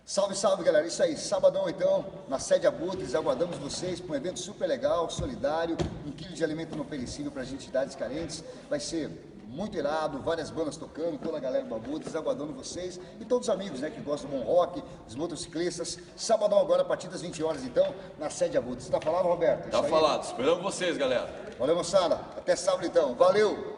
Salve, salve, galera. Isso aí, sabadão então, na sede Abutres, aguardamos vocês para um evento super legal, solidário, 1 quilo de alimento não perecível para as entidades carentes. Vai ser muito irado, várias bandas tocando, toda a galera do Abutres, aguardando vocês e todos os amigos, né, que gostam do bom rock, os motociclistas. Sabadão agora, a partir das 20 horas então, na sede Abutres. Tá falado, Roberto? Tá falado, esperamos vocês, galera. Valeu, moçada. Até sábado então. Valeu!